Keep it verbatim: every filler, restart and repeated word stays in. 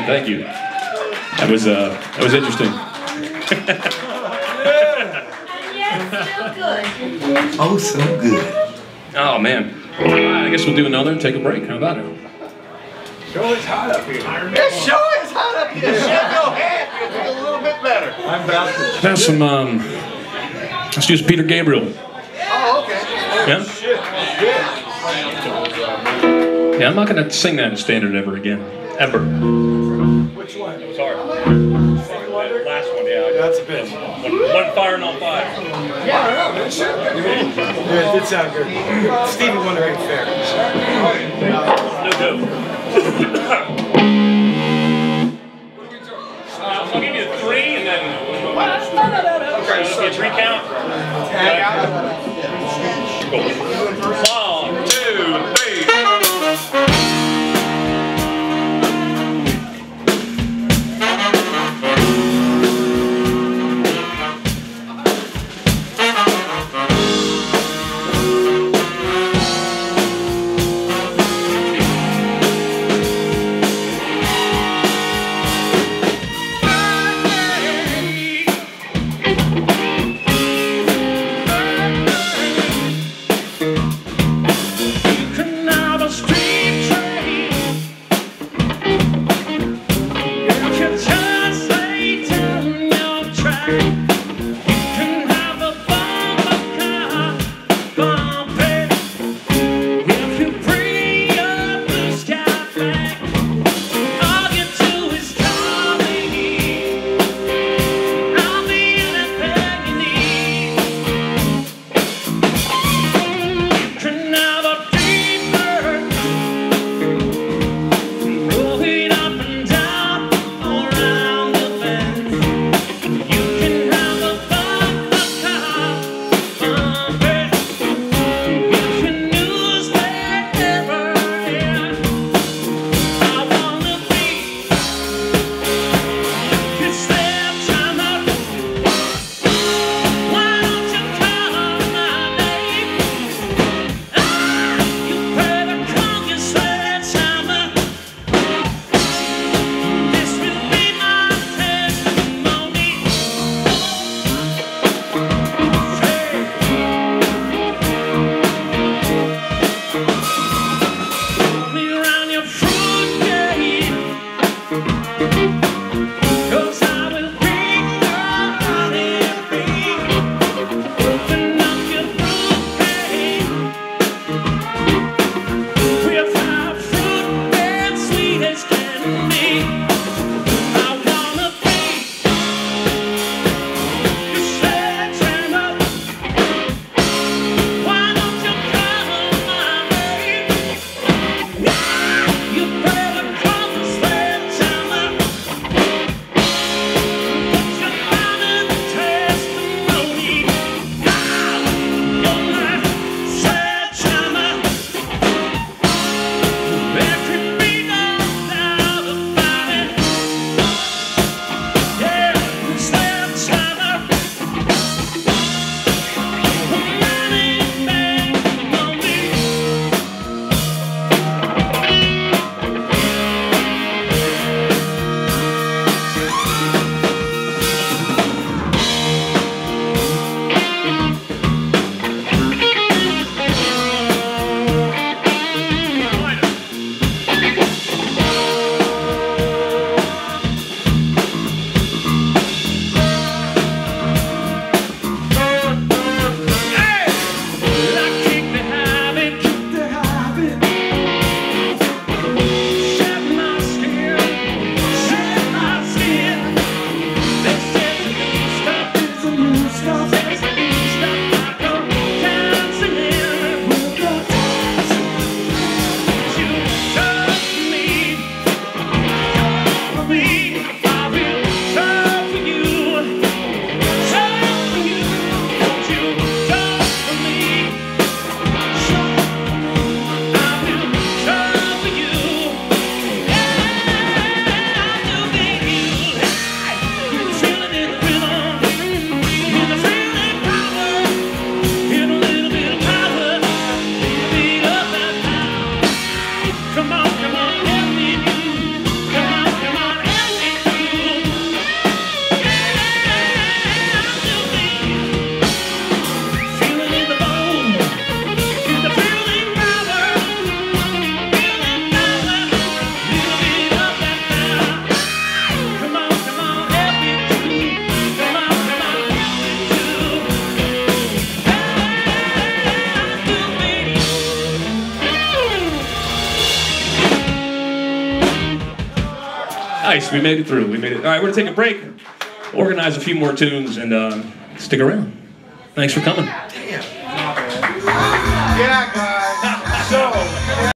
man, thank you. That was uh, that was interesting. Oh, so good. Oh man. All right, I guess we'll do another and take a break. How about it? Sure is hot up here. It sure is hot up here. Shut your head. You'll feel a little bit better. I'm about to. That's some. Um, let's use Peter Gabriel. Oh, okay. Yeah. Shit. Yeah, I'm not gonna sing that in standard ever again, ever. Which one? It was hard. Last one, yeah. That's a bitch. One, one fire and all five. Yeah, I don't know. Yeah, it did sound good. Stevie Wonder ain't fair. No go. uh, I'll give you three and then. Okay, so get three count. Tag out. One, two, three. Nice, we made it through. We made it. All right, we're gonna take a break, organize a few more tunes, and uh, stick around. Thanks for coming. Yeah.